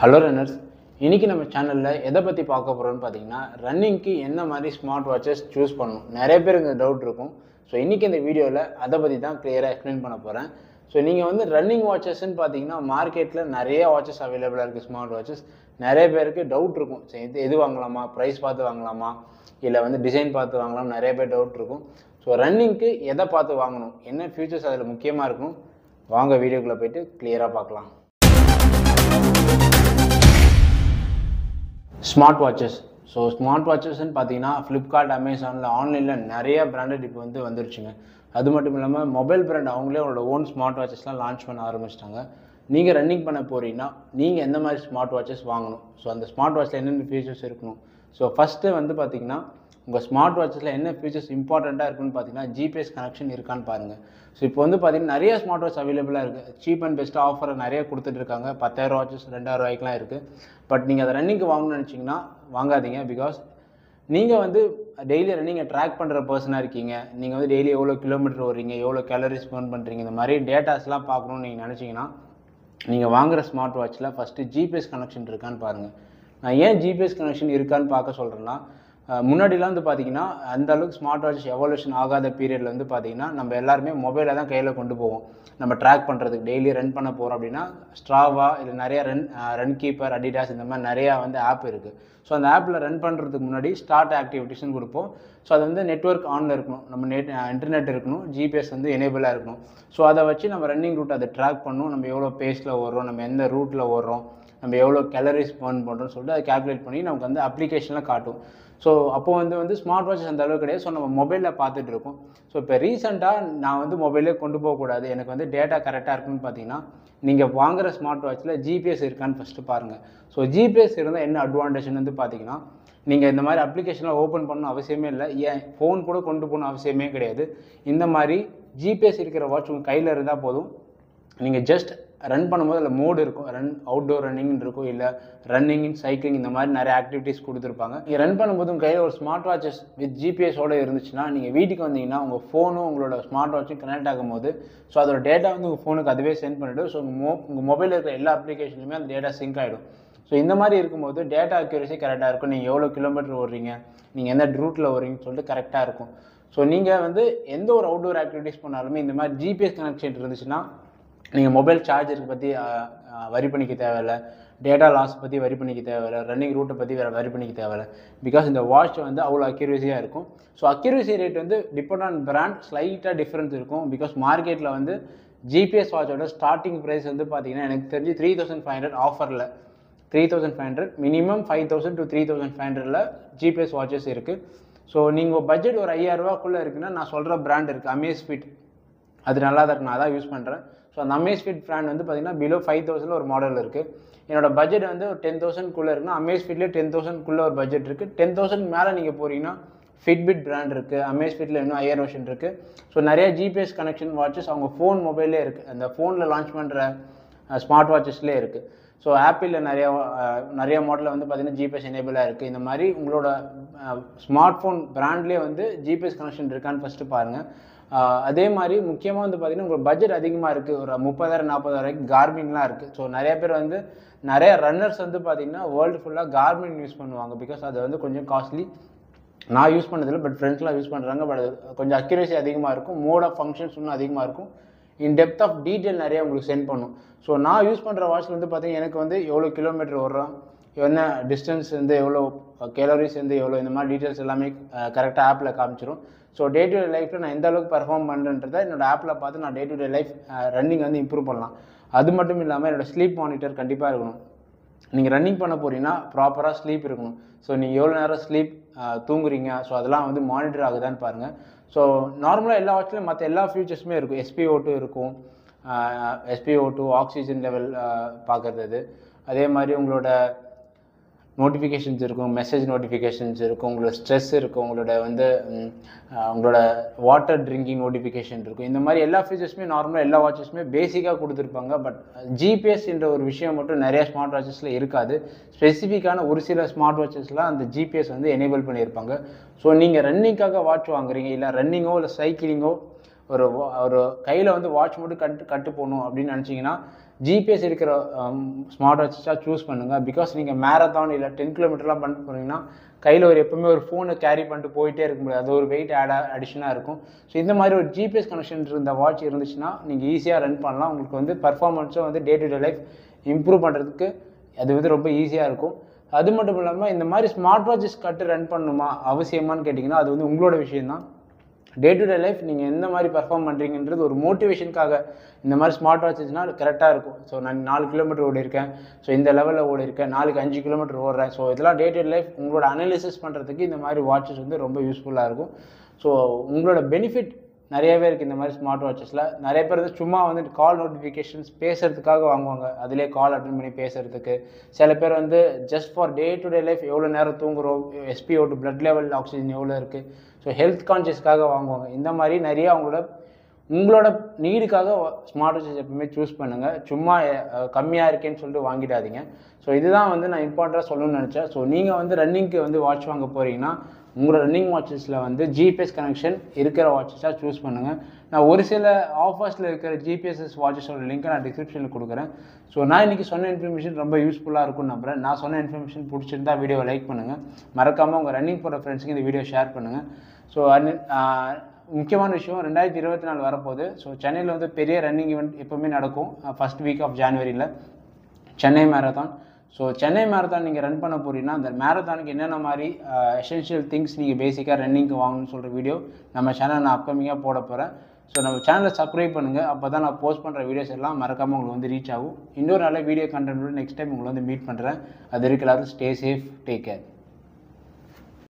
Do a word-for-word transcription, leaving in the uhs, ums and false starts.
Hello runners, இன்றைக்கி நம்ம சேனலில் எதை பற்றி பார்க்க போகிறோம்னு பார்த்தீங்கன்னா, ரன்னிங்க்கு என்ன மாதிரி ஸ்மார்ட் வாட்சஸ் சூஸ் பண்ணணும். நிறைய பேருக்கு இந்த டவுட் இருக்கும். ஸோ இன்றைக்கி இந்த வீடியோவில் அதை பற்றி தான் கிளியராக எக்ஸ்பிளைன் பண்ண போகிறேன். ஸோ நீங்கள் வந்து ரன்னிங் வாட்சஸ்ன்னு பார்த்தீங்கன்னா, மார்க்கெட்டில் நிறைய வாட்சஸ் அவைலபிளாக இருக்குது. ஸ்மார்ட் வாட்சஸ் நிறைய பேருக்கு டவுட் இருக்கும். சரி, இது எது வாங்கலாமா, ப்ரைஸ் பார்த்து வாங்கலாமா, இல்லை வந்து டிசைன் பார்த்து வாங்கலாம், நிறைய பேர் டவுட் இருக்கும். ஸோ ரன்னிங்க்கு எதை பார்த்து வாங்கணும், என்ன ஃபியூச்சர்ஸ் அதில் முக்கியமாக இருக்கும், வாங்க வீடியோக்குள்ளே போய்ட்டு கிளியராக பார்க்கலாம். Smart watches. ஸோ ஸ்மார்ட் வாட்சஸ்ன்னு பார்த்தீங்கன்னா, ஃப்ளிப்கார்ட், அமேசானில், ஆன்லைனில் நிறைய பிராண்டட் இப்போ வந்து வந்துருச்சுங்க. அது மட்டும் இல்லாமல் மொபைல் பிராண்ட் அவங்களே அவங்களோட ஓன் ஸ்மார்ட் வாட்சஸ்லாம் லான்ச் பண்ண ஆரம்பிச்சிட்டாங்க. நீங்கள் ரன்னிங் பண்ண போகிறீங்கன்னா நீங்கள் எந்த மாதிரி ஸ்மார்ட் வாட்சஸ் வாங்கணும், ஸோ அந்த ஸ்மார்ட் வாட்சில் என்னென்ன ஃபீச்சர்ஸ் இருக்கணும். ஸோ ஃபஸ்ட்டு வந்து பார்த்தீங்கன்னா, உங்கள் ஸ்மார்ட் வாட்சஸில் என்ன ஃபீச்சர்ஸ் இம்பார்ட்டண்ட்டாக இருக்குன்னு பார்த்தீங்கன்னா, ஜிபிஎஸ் கனெக்ஷன் இருக்கான்னு பாருங்கள். ஸோ இப்போ வந்து பார்த்தீங்கன்னா நிறைய ஸ்மார்ட் வாட்ச் அவைலபிளாக இருக்குது. சீப் அண்ட் பெஸ்ட் ஆஃபர் நிறைய கொடுத்துட்ருக்காங்க. பத்தாயிரம் வாட்சஸ் ரெண்டாயிரம் ரூபாய்க்குலாம் இருக்குது. பட் நீங்கள் அதை ரன்னிங்க்கு வாங்கணும்னு நினச்சிங்கன்னா வாங்காதீங்க. பிகாஸ் நீங்கள் வந்து டெய்லி ரன்னிங்கை ட்ராக் பண்ணுற பர்சனாக இருக்கீங்க. நீங்கள் வந்து டெய்லி எவ்வளோ கிலோமீட்டர் ஓடுறீங்க, எவ்வளோ கேலரிஸ் பர்ன் பண்ணுறீங்க, இந்த மாதிரி டேட்டாஸ்லாம் பார்க்கணுன்னு நீங்கள் நினச்சிங்கன்னா, நீங்கள் வாங்குகிற ஸ்மார்ட் வாட்சில் ஃபஸ்ட்டு ஜிபிஎஸ் கனெக்ஷன் இருக்கான்னு பாருங்கள். நான் ஏன் ஜிபிஎஸ் கனெக்ஷன் இருக்கான்னு பார்க்க சொல்கிறேன்னா, முன்னாடிலாம் வந்து பார்த்தீங்கன்னா அந்தளவுக்கு ஸ்மார்ட் வாட்ச் எவல்யூஷன் ஆகாத பீரியடில் வந்து பார்த்தீங்கன்னா, நம்ம எல்லாருமே மொபைலை தான் கையில் கொண்டு போவோம். நம்ம ட்ராக் பண்ணுறதுக்கு டெய்லி ரன் பண்ண போகிறோம் அப்படின்னா, ஸ்ட்ராவா இல்லை நிறைய ரன் ரன் கீப்பர், அடிடாஸ், இந்த மாதிரி நிறையா வந்து ஆப் இருக்குது. ஸோ அந்த ஆப்பில் ரன் பண்ணுறதுக்கு முன்னாடி ஸ்டார்ட் ஆக்டிவிட்டிஸ்னு கொடுப்போம். ஸோ அது வந்து நெட்வொர்க் ஆனில் இருக்கணும், நம்ம நெட் இன்டர்நெட் இருக்கணும், ஜிபிஎஸ் வந்து எனேபிளாக இருக்கணும். ஸோ அதை வச்சு நம்ம ரன்னிங் ரூட் அதை ட்ராக் பண்ணணும். நம்ம எவ்வளோ பேஸில் ஓடுறோம், நம்ம எந்த ரூட்டில் ஓடுறோம், நம்ம எவ்வளோ கேலரிஸ் பர்ன் பண்ணுறோம்னு சொல்லிட்டு அதை கேல்குலேட் பண்ணி நமக்கு வந்து அப்ளிகேஷனில் காட்டும். ஸோ அப்போது வந்து வந்து ஸ்மார்ட் வாட்சஸ் அந்த அளவுக்கு கிடையாது. ஸோ நம்ம மொபைலில் பார்த்துட்டு இருக்கோம். ஸோ இப்போ ரீசெண்டாக நான் வந்து மொபைலே கொண்டு போகக்கூடாது, எனக்கு வந்து டேட்டா கரெக்டாக இருக்குன்னு பார்த்தீங்கன்னா, நீங்கள் வாங்குகிற ஸ்மார்ட் வாட்சில் ஜிபிஎஸ் இருக்கான்னு ஃபஸ்ட்டு பாருங்கள். ஸோ ஜிபிஎஸ் இருந்தால் என்ன அட்வான்டேஜ்னு வந்து பார்த்தீங்கன்னா, நீங்கள் இந்த மாதிரி அப்ளிகேஷனில் ஓப்பன் பண்ணணும் அவசியமே இல்லை. ஏன் ஃபோன் கூட கொண்டு போகணும் அவசியமே கிடையாது. இந்த மாதிரி ஜிபிஎஸ் இருக்கிற வாட்ச் உங்கள் கையில் இருந்தால் போதும். நீங்கள் ஜஸ்ட் ரன் பண்ணும்போது அதில் மோடு இருக்கும், ரன் அவுட்டோர் ரன்னிங் இருக்கும், இல்லை ரன்னிங், சைக்கிளிங், இந்த மாதிரி நிறைய ஆக்டிவிட்டீஸ் கொடுத்துருப்பாங்க. நீங்கள் ரன் பண்ணும்போது உங்கள் கையில் ஒரு ஸ்மார்ட் வாட்சஸ் வித் ஜிபிஎஸோடு இருந்துச்சுன்னா, நீங்கள் வீட்டுக்கு வந்தீங்கன்னா உங்கள் ஃபோனும் உங்களோட ஸ்மார்ட் வாட்சும் கனெக்ட் ஆகும்போது, ஸோ அதோட டேட்டா வந்து உங்கள் ஃபோனுக்கு அதுவே சென்ட் பண்ணிவிடும். ஸோ உங்கள் மோ உங்கள் மொபைலில் இருக்கிற எல்லா அப்ளிகேஷன்லையுமே அந்த டேட்டா சிங்க் ஆகிடும். ஸோ இந்த மாதிரி இருக்கும்போது டேட்டா அக்யூரசி கரெக்டாக இருக்கும். நீங்கள் எவ்வளோ கிலோமீட்டர் ஓடுறீங்க, நீங்கள் எந்த ரூட்டில் ஓடுறீங்கன்னு சொல்லிட்டு கரெக்டாக இருக்கும். ஸோ நீங்கள் வந்து எந்த ஒரு அவுட்டோர் ஆக்டிவிட்டீஸ் பண்ணாலுமே இந்த மாதிரி ஜிபிஎஸ் கனெக்ஷன் இருந்துச்சுன்னா, நீங்கள் மொபைல் சார்ஜருக்கு பற்றி வரி பண்ணிக்க தேவையில்லை, டேட்டா லாஸ் பற்றி வரி பண்ணிக்க தேவையில்லை, ரன்னிங் ரூட்டை பற்றி வேறு வரி பண்ணிக்க தேவையில்லை. பிகாஸ் இந்த வாட்ச் வந்து அவ்வளோ அக்யூரஸியாக இருக்கும். ஸோ அக்யூரஸி ரேட் வந்து டிபெண்ட் ஆன் பிராண்ட் ஸ்லைட்டாக டிஃப்ரென்ஸ் இருக்கும். பிகாஸ் மார்க்கெட்டில் வந்து ஜிபிஎஸ் வாட்சோட ஸ்டார்டிங் ப்ரைஸ் வந்து பார்த்தீங்கன்னா, எனக்கு தெரிஞ்சு த்ரீ தௌசண்ட் ஃபைவ் ஹண்ட்ரட் ஆஃபரில் three thousand five hundred minimum five thousand to three thousand five ஹண்ட்ரடில் ஜிபிஎஸ் வாட்சஸ் இருக்குது. ஸோ நீங்கள் பட்ஜெட் ஒரு ஐயாயிரரூபாக்குள்ளே இருக்குன்னா, நான் சொல்கிற பிராண்ட் இருக்குது, அமேஸ்ஃபிட். அது நல்லா தான் இருக்குது, நான் அதான் யூஸ் பண்ணுறேன். ஸோ அந்த அமேஸ்ஃபிட் பிராண்ட் வந்து பார்த்தீங்கன்னா பிலோ ஃபைவ் தௌசண்டில் ஒரு மாடல் இருக்குது. என்னோட பட்ஜெட் வந்து ஒரு டென் தௌசண்ட்குள்ளே இருக்குன்னா, அமேஸ்ஃபிட்லேயே டென் தௌசண்ட்குள்ளே ஒரு பட்ஜெட் இருக்குது. டென் தௌசண்ட் மேலே நீங்கள் போகிறீங்கன்னா ஃபிட்பிட் பிராண்ட் இருக்குது, அமேஸ்ஃபிட்டில் இன்னும் ஹையர் வெர்ஷன் இருக்குது. ஸோ நிறைய ஜிபிஎஸ் கனெக்ஷன் வாட்சஸ் அவங்க ஃபோன் மொபைல்லே இருக்குது, அந்த ஃபோனில் லான்ச் பண்ணுற ஸ்மார்ட் வாட்சஸ்லேயே இருக்குது. ஸோ ஆப்பிளில் நிறையா நிறைய மாடலில் வந்து பார்த்தீங்கன்னா ஜிபிஎஸ் எனேபிளாக இருக்குது. இந்த மாதிரி உங்களோட ஸ்மார்ட் ஃபோன் பிராண்ட்லேயே வந்து ஜிபிஎஸ் கனெக்ஷன் இருக்கான்னு ஃபஸ்ட்டு பாருங்கள். அதே மாதிரி முக்கியமாக வந்து பார்த்திங்கன்னா, உங்களுக்கு பட்ஜெட் அதிகமாக இருக்குது, ஒரு முப்பதாயிரம் நாற்பதாயிரம் கார்மின்லாம் இருக்குது. ஸோ நிறைய பேர் வந்து நிறைய ரன்னர்ஸ் வந்து பார்த்திங்கன்னா வேர்ல்டு ஃபுல்லாக கார்மின் யூஸ் பண்ணுவாங்க. பிகாஸ் அது வந்து கொஞ்சம் காஸ்ட்லி. நான் யூஸ் பண்ணதில்லை, பட் ஃப்ரெண்ட்ஸ்லாம் யூஸ் பண்ணுறாங்க. பட் கொஞ்சம் அக்யூரேசி அதிகமாக இருக்கும், மோட் ஆஃப் ஃபங்க்ஷன்ஸ் இன்னும் அதிகமாக இருக்கும், இன் டெப்த் ஆஃப் டீட்டெயில் நிறைய உங்களுக்கு சென்ட் பண்ணும். ஸோ நான் யூஸ் பண்ணுற வாட்சில் வந்து பார்த்திங்கன்னா, எனக்கு வந்து எவ்வளோ கிலோமீட்டர் ஓடுறோம், என்ன டிஸ்டன்ஸ் வந்து எவ்வளோ, கேலரிஸ் வந்து எவ்வளோ, இந்த மாதிரி டீட்டெயில்ஸ் எல்லாமே கரெக்டாக ஆப்பில் காமிச்சிடும். ஸோ டே டு டே லைஃப்பில் நான் எந்த அளவுக்கு பர்ஃபார்ம் பண்ணுறேன்றதை என்னோடய ஆப்பில் பார்த்து நான் day to day life running வந்து இம்ப்ரூவ் பண்ணலாம். அது மட்டும் இல்லாமல் என்னோடய ஸ்லீப் மானிட்டர் கண்டிப்பாக இருக்கணும். நீங்கள் ரன்னிங் பண்ண போகிறீங்கன்னா ப்ராப்பராக ஸ்லீப் இருக்கணும். ஸோ நீங்கள் எவ்வளோ நேரம் ஸ்லீப் தூங்குறீங்க, ஸோ அதெல்லாம் வந்து மானிட்டர் ஆகுதான்னு பாருங்கள். ஸோ நார்மலாக எல்லா வாட்ச்லையும் மற்ற எல்லா ஃபியூச்சர்ஸுமே இருக்கும். எஸ்பிஓ டூ இருக்கும், எஸ்பிஓ டூ ஆக்சிஜன் லெவல் பார்க்குறது. அதே மாதிரி உங்களோட நோட்டிஃபிகேஷன்ஸ் இருக்கும், மெசேஜ் நோட்டிஃபிகேஷன்ஸ் இருக்கும், உங்களோட ஸ்ட்ரெஸ் இருக்கும், உங்களோட வந்து உங்களோட வாட்டர் ட்ரிங்கிங் நோட்டிஃபிகேஷன் இருக்கும். இந்த மாதிரி எல்லா ஃபீச்சர்ஸுமே நார்மலாக எல்லா வாட்சஸுமே பேசிக்காக கொடுத்துருப்பாங்க. பட் ஜிபிஎஸ் என்ற ஒரு விஷயம் மட்டும் நிறைய ஸ்மார்ட் வாட்சஸில் இருக்காது. ஸ்பெசிஃபிக்கான ஒரு சில ஸ்மார்ட் வாட்சஸ்லாம் அந்த ஜிபிஎஸ் வந்து எனேபிள் பண்ணியிருப்பாங்க. ஸோ நீங்கள் ரன்னிங்காக வாட்ச் வாங்குறீங்க, இல்லை ரன்னிங்கோ இல்லை சைக்கிளிங்கோ ஒரு ஒரு கையில் வந்து வாட்ச் மட்டும் கட்டு கட்டு போகணும் அப்படின்னு நினச்சிங்கன்னா, ஜிபிஎஸ் இருக்கிற ஸ்மார்ட் வாட்சஸாக சூஸ் பண்ணுங்கள். பிகாஸ் நீங்கள் மேரத்தான் இல்லை டென் கிலோமீட்டர்லாம் பண்ணிட்டு போனீங்கன்னா கையில் ஒரு எப்பவுமே ஒரு ஃபோனை கேரி பண்ணிட்டு போயிட்டே இருக்க முடியாது. அது ஒரு வெயிட் ஆட் அடிஷனாக இருக்கும். ஸோ இந்த மாதிரி ஒரு ஜிபிஎஸ் கனெக்ஷன் இருந்த வாட்ச் இருந்துச்சுன்னா நீங்கள் ஈஸியாக ரன் பண்ணலாம். உங்களுக்கு வந்து பர்ஃபார்மன்ஸும் வந்து day to day life improve பண்ணுறதுக்கு அது வந்து ரொம்ப ஈஸியாக இருக்கும். அது மட்டும் இல்லாமல் இந்த மாதிரி ஸ்மார்ட் வாட்சஸ் கட்டு ரன் பண்ணணுமா அவசியமானு கேட்டிங்கன்னா அது வந்து உங்களோட விஷயம்தான். டே டு டே லைஃப் நீங்கள் எந்த மாதிரி பர்ஃபார்ம் பண்ணுறீங்கன்றது ஒரு மோட்டிவேஷனுக்காக இந்த மாதிரி ஸ்மார்ட் வாட்சஸ்னால் அது கரெக்டாக இருக்கும். ஸோ நான் நாலு கிலோமீட்டர் ஓடி இருக்கேன், ஸோ இந்த லெவலில் ஓடி இருக்கேன், நாளைக்கு அஞ்சு கிலோமீட்டர் ஓடுறேன். ஸோ இதெல்லாம் டே டு டே லைஃப் உங்களோட அனாலிசிஸ் பண்ணுறதுக்கு இந்த மாதிரி வாட்சஸ் வந்து ரொம்ப யூஸ்ஃபுல்லாக இருக்கும். ஸோ உங்களோட பெனிஃபிட் நிறையவே இருக்குது இந்த மாதிரி ஸ்மார்ட் வாட்சஸில். நிறைய பேர் வந்து சும்மா வந்து கால் நோட்டிஃபிகேஷன்ஸ் பேசுகிறதுக்காக வாங்குவாங்க, அதிலே கால் அட்டன் பண்ணி பேசுகிறதுக்கு. சில பேர் வந்து just for day to day life எவ்வளோ நேரம் தூங்குறோம், SPO two blood level oxygen எவ்வளோ இருக்குது, ஸோ ஹெல்த் கான்ஷியஸ்க்காக வாங்குவாங்க. இந்த மாதிரி நிறைய அவங்களோட உங்களோட நீடுக்காக ஸ்மார்ட் வாட்சஸ் எப்பவுமே சூஸ் பண்ணுங்கள். சும்மா கம்மியாக இருக்கேன்னு சொல்லிட்டு வாங்கிடாதீங்க. ஸோ இதுதான் வந்து நான் இம்பார்ட்டண்ட்டாக சொல்லணும்னு நினச்சேன். ஸோ நீங்கள் வந்து ரன்னிங்க்கு வந்து வாட்ச் வாங்க போகிறீங்கன்னா உங்களோட ரன்னிங் வாட்சஸில் வந்து ஜிபிஎஸ் கனெக்ஷன் இருக்கிற வாட்சஸாக சூஸ் பண்ணுங்கள். நான் ஒரு சில ஆஃபர்ஸில் இருக்கிற ஜிபிஎஸ்எஸ் வாட்சஸோட லிங்க்கை நான் டிஸ்கிரிப்ஷனில் கொடுக்குறேன். ஸோ நான் இன்றைக்கி சொன்ன இன்ஃபர்மேஷன் ரொம்ப யூஸ்ஃபுல்லாக இருக்கும்னு நம்புகிறேன். நான் சொன்ன இன்ஃபர்மேஷன் பிடிச்சிருந்தா வீடியோவை லைக் பண்ணுங்கள். மறக்காமல் உங்கள் ரன்னிங் போகிற ஃப்ரெண்ட்ஸுக்கு இந்த வீடியோ ஷேர் பண்ணுங்கள். ஸோ முக்கியமான விஷயம் ரெண்டாயிரத்தி இருபத்தி நாலு வரப்போகுது. ஸோ சென்னையில் வந்து பெரிய ரன்னிங் ஈவெண்ட் எப்போவுமே நடக்கும் ஃபஸ்ட் வீக் ஆஃப் ஜான்வரியில், Chennai marathon. So Chennai marathon நீங்கள் ரன் பண்ண போகிறீங்கன்னா அந்த மேரத்தானுக்கு என்னென்ன மாதிரி எசென்ஷியல் திங்ஸ் நீங்கள் பேசிக்காக ரன்னிங்க்கு வாங்கணும்னு சொல்கிற வீடியோ நம்ம சேனல் நான் அப்கமிங்காக போட போகிறேன். ஸோ நம்ம சேனலை சப்ஸ்கிரைப் பண்ணுங்கள். அப்போ தான் நான் போஸ்ட் பண்ணுற வீடியோஸ் எல்லாம் மறக்காமல் உங்களுக்கு வந்து ரீச் ஆகும். இன்னொரு நல்ல வீடியோ கண்டென்ட் நெக்ஸ்ட் டைம் உங்களை வந்து மீட் பண்ணுறேன். அது இருக்கிறது ஸ்டே சேஃப், டேக் கேர்.